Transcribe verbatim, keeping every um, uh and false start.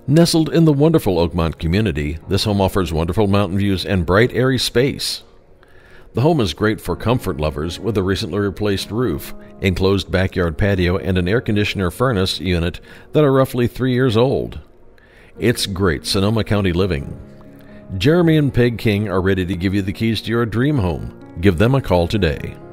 Nestled in the wonderful Oakmont community, this home offers wonderful mountain views and bright, airy space. The home is great for comfort lovers with a recently replaced roof, enclosed backyard patio, and an air conditioner furnace unit that are roughly three years old. It's great Sonoma County living. Jeremy and Peg King are ready to give you the keys to your dream home. Give them a call today.